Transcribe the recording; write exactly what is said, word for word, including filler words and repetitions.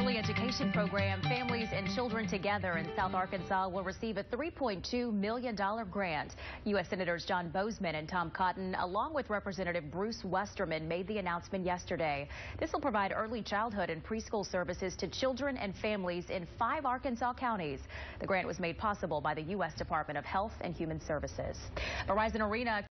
early education program, Families and Children Together in South Arkansas will receive a three point two million dollars grant. U S Senators John Boozman and Tom Cotton, along with Representative Bruce Westerman, made the announcement yesterday. This will provide early childhood and preschool services to children and families in five Arkansas counties. The grant was made possible by the U S Department of Health and Human Services. Verizon Arena